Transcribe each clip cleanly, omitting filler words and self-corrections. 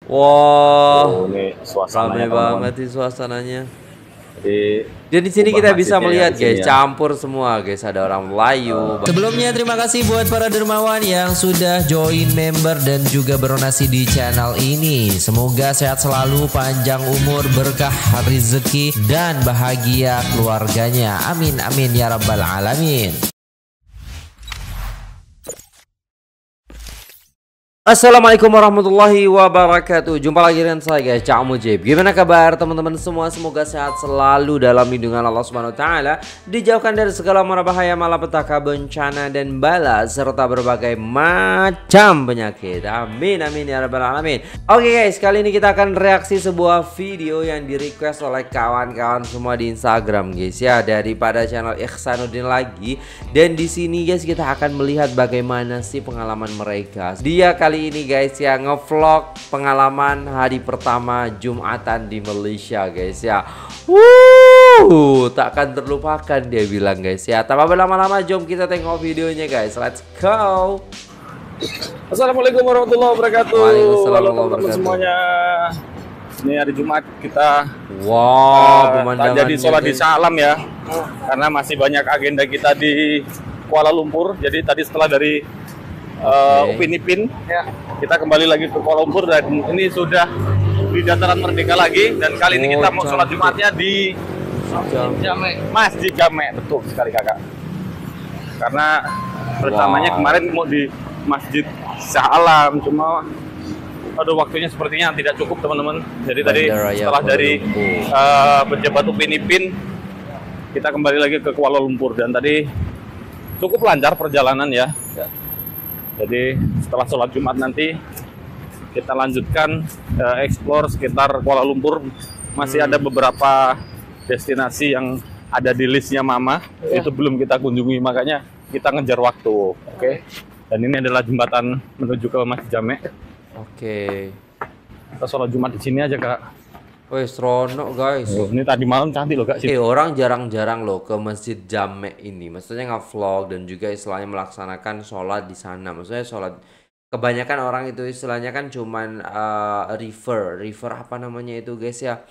Wah, Oh, ini rame suasananya teman-teman. banget sih suasananya. Jadi Dan di sini kubah kita bisa masjidnya yang melihat di sini guys, ya. campur semua guys. Ada orang Melayu. Sebelumnya terima kasih buat para dermawan yang sudah join member dan juga berdonasi di channel ini. Semoga sehat selalu, panjang umur, berkah rezeki dan bahagia keluarganya. Amin amin ya rabbal alamin. Assalamualaikum warahmatullahi wabarakatuh. Jumpa lagi dengan saya guys, Cak Mujib. Gimana kabar teman-teman semua? Semoga sehat selalu dalam lindungan Allah Subhanahu wa taala, dijauhkan dari segala mara bahaya, malapetaka, bencana dan bala serta berbagai macam penyakit. Amin amin ya rabbal alamin. Oke guys, kali ini kita akan reaksi sebuah video yang di-request oleh kawan-kawan semua di Instagram guys ya, daripada channel Ihsanuddin lagi. Dan di sini guys kita akan melihat bagaimana sih pengalaman mereka. Dia kali ini guys ya ngevlog pengalaman hari pertama Jumatan di Malaysia guys ya. Takkan terlupakan dia bilang guys ya. Tanpa berlama-lama jom kita tengok videonya guys. Let's go. Assalamualaikum warahmatullahi wabarakatuh. Waalaikumsalam Halo warahmatullahi teman-teman wabarakatuh. semuanya. Ini hari Jumat kita Wow, tak jadi pemandangannya sholat di guys. Salam ya, karena masih banyak agenda kita di Kuala Lumpur. Jadi tadi setelah dari Upin Ipin ya, kita kembali lagi ke Kuala Lumpur dan ini sudah di Dataran Merdeka lagi. Dan kali ini kita mau sholat Jumatnya di Masjid Jamek. Betul sekali kakak. Karena pertamanya kemarin mau di Masjid Shah Alam, cuma aduh waktunya sepertinya tidak cukup teman-teman. Jadi tadi setelah dari pejabat Upin Ipin kita kembali lagi ke Kuala Lumpur dan tadi cukup lancar perjalanan ya. Jadi setelah sholat Jumat nanti kita lanjutkan explore sekitar Kuala Lumpur. Masih ada beberapa destinasi yang ada di listnya Mama, itu belum kita kunjungi, makanya kita ngejar waktu. Oke. Dan ini adalah jembatan menuju ke Masjid Jamek. Oke. Kita sholat Jumat di sini aja kak. Wih, seronok guys. Ini tadi malam cantik loh kak. Orang jarang-jarang loh ke Masjid Jamek ini. Maksudnya nge-vlog dan juga istilahnya melaksanakan sholat di sana. Maksudnya sholat, kebanyakan orang itu istilahnya kan cuman river apa namanya itu guys ya,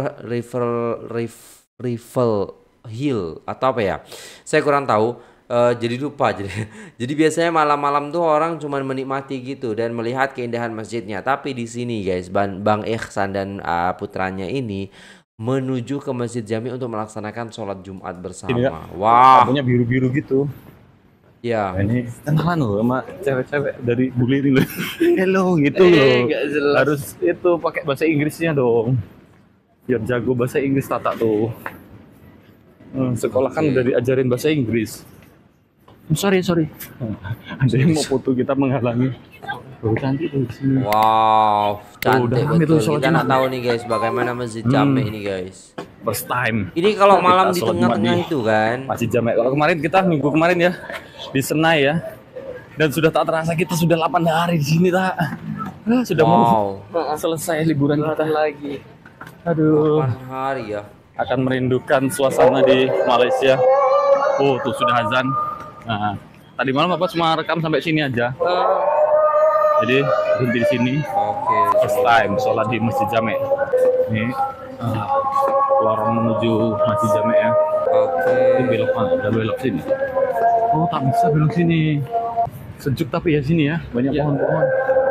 river hill atau apa ya, saya kurang tahu. Jadi lupa jadi biasanya malam-malam tuh orang cuman menikmati gitu dan melihat keindahan masjidnya. Tapi di sini guys, Bang Ihsan dan putranya ini menuju ke Masjid Jami untuk melaksanakan sholat Jumat bersama. Wah, Lampunya biru-biru gitu. ya. Nah, ini kenalan loh sama cewek-cewek dari Buli ini loh. Hello gitu loh. Harus itu pakai bahasa Inggrisnya dong. Biar jago bahasa Inggris Tata tuh. Sekolah kan udah diajarin bahasa Inggris. Sorry. Ada yang mau foto kita menghalangi. Oh, cantik tuh di sini. Wow, cantik betul. Itu Kita nggak tahu nih guys bagaimana Masjid Jamek ini guys. First time. Ini kalau malam di sholat tengah-tengah Jumat itu kan. Masjid Jamek. Kalau kemarin kita minggu kemarin ya di Senai ya. Dan sudah tak terasa kita sudah 8 hari di sini tak. Sudah mau selesai liburan kita lagi. Aduh. 8 hari ya. Akan merindukan suasana di Malaysia. Oh, tuh sudah azan. Nah, tadi malam apa cuma rekam sampai sini aja. Jadi berhenti di sini. Oke. First time sholat di Masjid Jamek. Ini lorong menuju Masjid Jamek ya. Oke. Ini belok mana? Udah belok sini. Oh, tak bisa belok sini. Sejuk tapi ya sini ya, banyak pohon-pohon.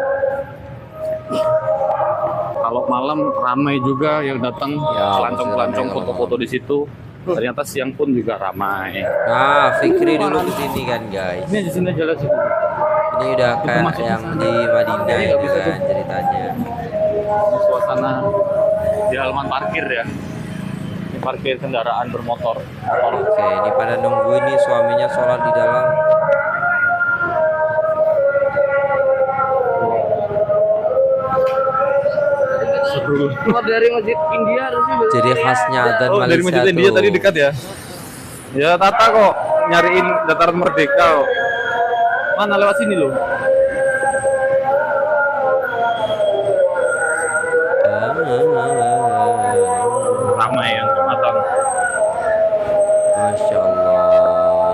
Kalau malam ramai juga yang datang, pelancong-pelancong foto-foto di situ. Ternyata siang pun juga ramai. Nah, Fikri dulu kesini kan guys. Ini di sini jalan situ. Ini udah kayak yang di Madinah itu kan ceritanya. Ini suasana di halaman parkir ya. Ini parkir kendaraan bermotor. Oke, ini pada nunggu ini suaminya sholat di dalam. Seru. Keluar dari Masjid India harusnya. Jadi khasnya dan Oh, dari Malaysia Masjid India tuh. tadi dekat ya? Ya Tata kok nyariin Dataran Merdeka kok. Mana lewat sini loh? Ramai yang Jumatan. Masya Allah.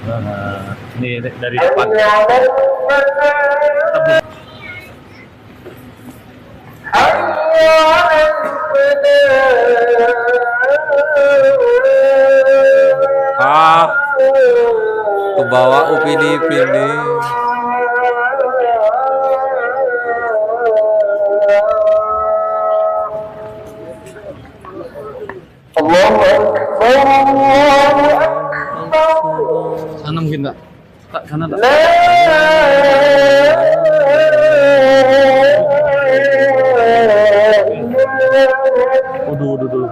Ini dari depan. Ah, ke bawah Upin Ipin nih. Sana mungkin enggak? Tak sana tak. Waduh.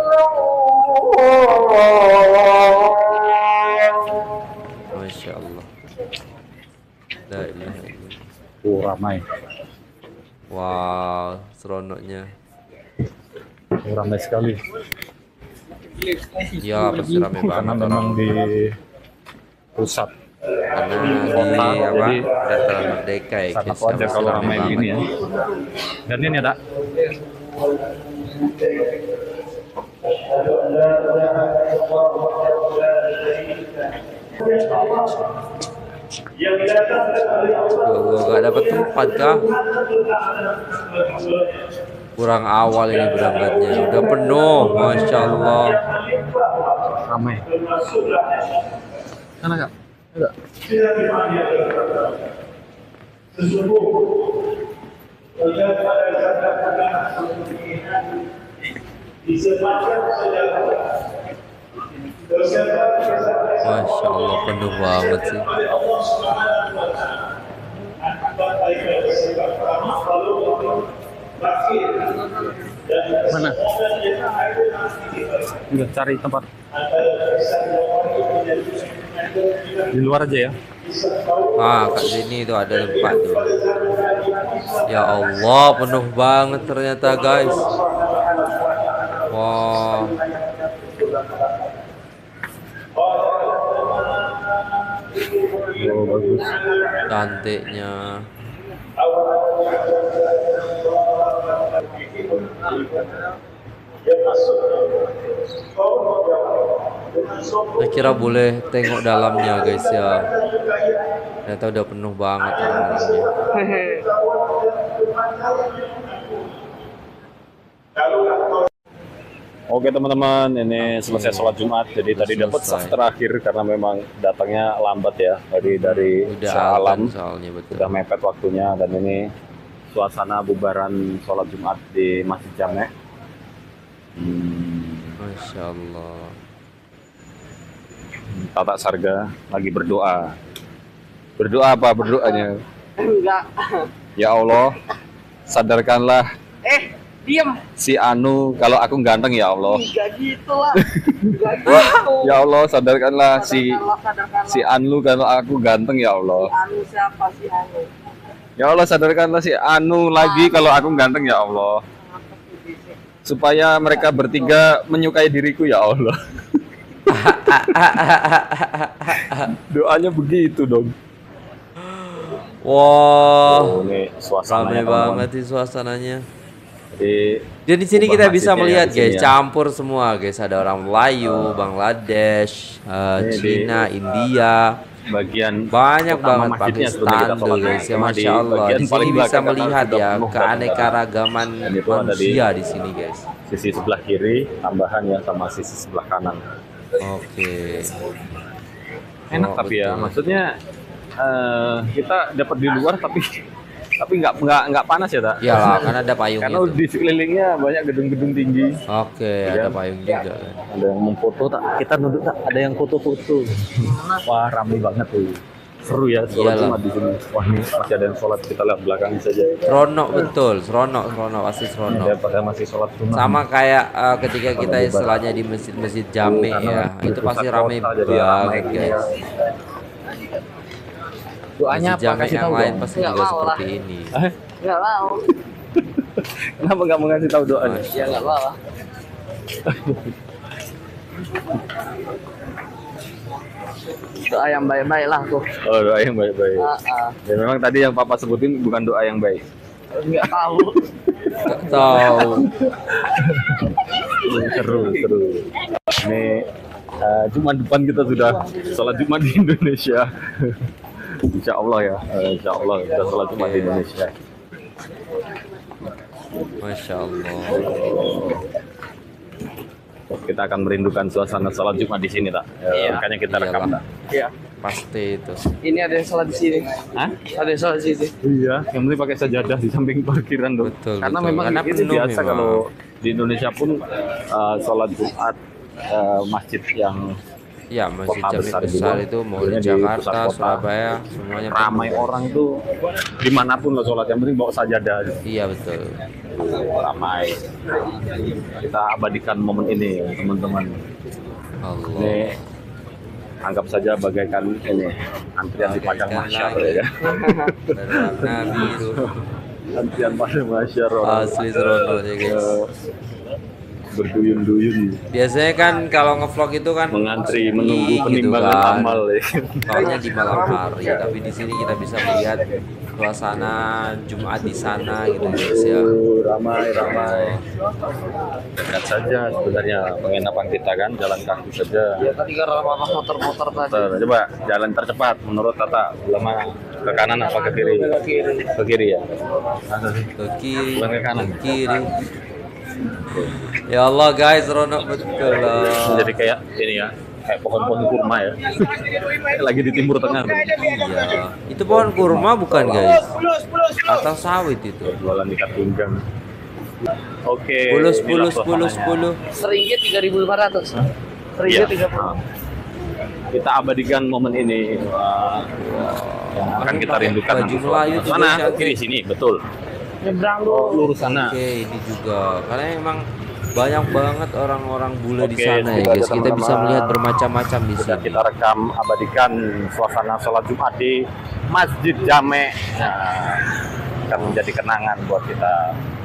Masya Allah. La ilaha illallah. Oh, ramai. Wow, seronoknya. Oh, ramai sekali. Ya, pasti rame Karena banget memang orang. di pusat. Karena di apa? Dataran Merdeka ya, Sangat guys. Ya, wajar pasti kalau rame ramai begini ya. banget. Dan ini ada Ya Allah, gak dapat tempat kah? Kurang awal ini berangkatnya. Udah penuh, Masya Allah. ramai. Sana kak? Ada. Masya Allah, penuh banget sih. Mana? Udah cari tempat. Di luar aja ya. Ah, kat sini tuh ada tempat tuh. Ya Allah, penuh banget ternyata, guys. Wah. Oh, bagus. Cantiknya. Saya kira boleh tengok dalamnya, guys ya. Ternyata udah penuh banget orang-orangnya. Oke teman-teman, ini selesai sholat Jumat. Jadi tadi dapat saf terakhir karena memang datangnya lambat ya. Dari Udah Alam azan soalnya, betul. sudah mepet waktunya, dan ini suasana bubaran sholat Jumat di Masjid Jamek. Masya Allah. Tata Sarga lagi berdoa. Berdoa apa berdoanya? Enggak. Ya Allah, sadarkanlah Diam. si Anu kalau aku ganteng ya Allah. Enggak gitu lah. Enggak gitu. Ya Allah, sadarkanlah Sadarkanlah. si Anu kalau aku ganteng ya Allah. Anu siapa sih Anu? Ya Allah, sadarkanlah si Anu lagi kalau aku ganteng ya Allah. Supaya mereka bertiga menyukai diriku ya Allah. Doanya begitu dong. Wah, Oh, ini suasananya ramai banget sih suasananya. Jadi Dan di sini ubah kita bisa masjidnya melihat, di sini guys, ya. campur semua, guys. Ada orang Melayu, Bangladesh, Ini Cina, India. bagian Banyak utama banget masjidnya sebelum Pakistan kita tuh, sholat. guys. Ya, Cuma Masya Allah. bagian Di paling sini bisa belakang melihat sudah ya penuh keanekaragaman Dan itu ada di- manusia di sini, guys. sisi sebelah kiri tambahan ya, sama sisi sebelah kanan. Oke. Enak Oh, tapi ya, betul. maksudnya kita dapat di luar tapi nggak panas ya, tak? Iyalah, kan ada payungnya Karena tuh. di sekelilingnya banyak gedung-gedung tinggi. Oke, ada payung juga kan. Ada yang memfoto, tak? Kita nunduk, tak? Ada yang foto-foto. Wah, ramai banget tuh. Seru ya sholat Iyalah. Jumat di sini. Wah, ini masih ada yang sholat, kita lihat belakang saja. Seronok betul, seronok, pasti Ini seronok. ada pada masih sholat sunnah. Sama kayak ketika kita istilahnya di masjid-masjid Jame ya, itu pasti ramai banget, guys. Doanya Masjid apa? Jame Kasih yang tahu lain dong. pasti Nggak juga mau lah. seperti ini. Enggak mau. Kenapa nggak mau ngasih tahu doanya? Ya enggak mau lah. Doa yang baik-baik lah tuh. Oh, doa yang baik-baik. Ah. Dan memang tadi yang Papa sebutin bukan doa yang baik. Enggak tahu. Gak tahu. Seru. Ini Jumat depan kita sudah sholat Jumat di Indonesia. Insya Allah ya, Insya Allah kita sholat Jumat di Indonesia. Masya Allah. kita akan merindukan suasana sholat Jumat di sini, tak? Makanya kita rekam, tak? Iya. Pasti itu. Ini ada yang salat di sini. Hah? Ada yang salat di sini. Iya, yang penting pakai sajadah di samping parkiran dong. Betul, Karena betul. memang Karena itu penuh biasa memang. kalau di Indonesia pun sholat Jumat masjid yang Ya, masjid kota Jami besar juga. itu mau Maksudnya di di Jakarta, pusat kota. Surabaya, semuanya ramai penuh. orang tuh dimanapun lo sholat, yang penting bawa sajadah. Iya betul. Ramai. Kita abadikan momen ini, teman-teman. Allah. Ini anggap saja bagaikan ini antrian di padang mahsyar ya. Berwarna biru. Antrian padang mahsyar orang Asli seronok ya guys. berduyun-duyun Biasanya kan kalau ngevlog itu kan mengantri menunggu gitu penimbangan kan. amal ya. Soalnya di malam hari, tapi di sini kita bisa melihat suasana Jumat di sana gitu guys ya. Ramai. Lihat saja sebenarnya penginapan kita kan, jalan kaki saja. Ya tadi karena apa motor-motor tadi. Coba jalan tercepat menurut Tata, lama ke kanan apa ke kiri? Ke kiri ya. Ke kiri, Bukan ke kanan. ke kiri. Ya Allah guys, seronok betul lah. Jadi kayak ini ya, kayak pohon-pohon kurma ya. Lagi di Timur Tengah. Iya. Itu pohon kurma bukan guys? Atau sawit itu? Jualan ikat pinggang. Oke. 10. Seringgit 3.500. Iya. Seringgit 30. Kita abadikan momen ini yang akan kita rindukan. Baju Melayu juga Mana? cantik. Kiri sini, betul. Nyebrang dulu. Lurus sana. Oke, ini juga karena emang banyak banget orang-orang bule di Oke, sana ya semoga guys. Kita teman-teman bisa melihat bermacam-macam di Sudah sini. kita rekam, abadikan suasana sholat Jumat di Masjid Jame. Nah, akan menjadi kenangan buat kita.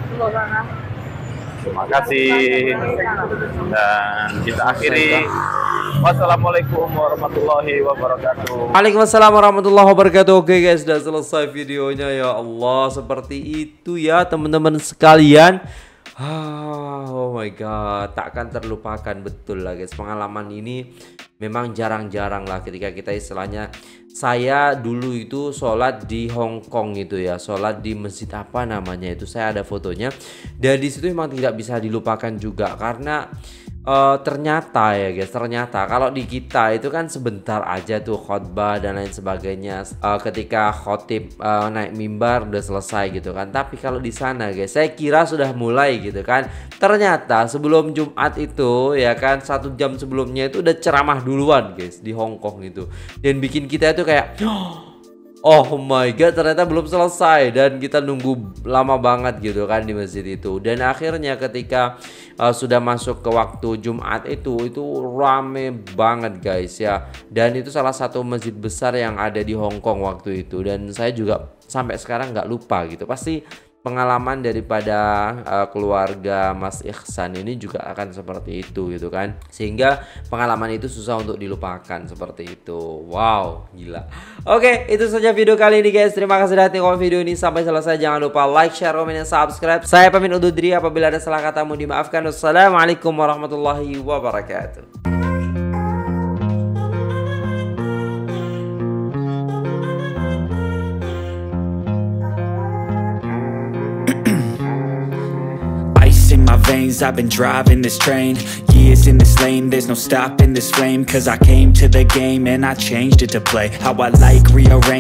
Terima kasih. Dan kita akhiri. Wassalamualaikum warahmatullahi wabarakatuh. Waalaikumsalam warahmatullahi wabarakatuh. Oke guys, sudah selesai videonya ya Allah. Seperti itu ya teman-teman sekalian. Oh my god, takkan terlupakan betul lah guys. Pengalaman ini memang jarang-jarang lah ketika kita istilahnya, saya dulu itu sholat di Hong Kong gitu ya, sholat di masjid apa namanya itu, saya ada fotonya. Dan di situ memang tidak bisa dilupakan juga karena ternyata ya guys, ternyata kalau di kita itu kan sebentar aja tuh khotbah dan lain sebagainya, ketika khotib naik mimbar udah selesai gitu kan. Tapi kalau di sana guys, saya kira sudah mulai gitu kan, ternyata sebelum Jumat itu ya kan, 1 jam sebelumnya itu udah ceramah duluan guys di Hong Kong itu, dan bikin kita itu kayak oh my god, ternyata belum selesai dan kita nunggu lama banget gitu kan di masjid itu. Dan akhirnya ketika sudah masuk ke waktu Jumat itu rame banget guys ya. Dan itu salah satu masjid besar yang ada di Hong Kong waktu itu, dan saya juga sampai sekarang nggak lupa gitu. Pasti pengalaman daripada keluarga Mas Ihsan ini juga akan seperti itu gitu kan, sehingga pengalaman itu susah untuk dilupakan seperti itu. Wow, gila. Oke, itu saja video kali ini guys. Terima kasih sudah nonton video ini sampai selesai. Jangan lupa like, share, komen, dan subscribe. Saya pamit undur diri, apabila ada salah kata mohon dimaafkan. Wassalamualaikum warahmatullahi wabarakatuh. In my veins, I've been driving this train. Years in this lane, there's no stopping this flame. Cause I came to the game and I changed it to play how I like, rearrange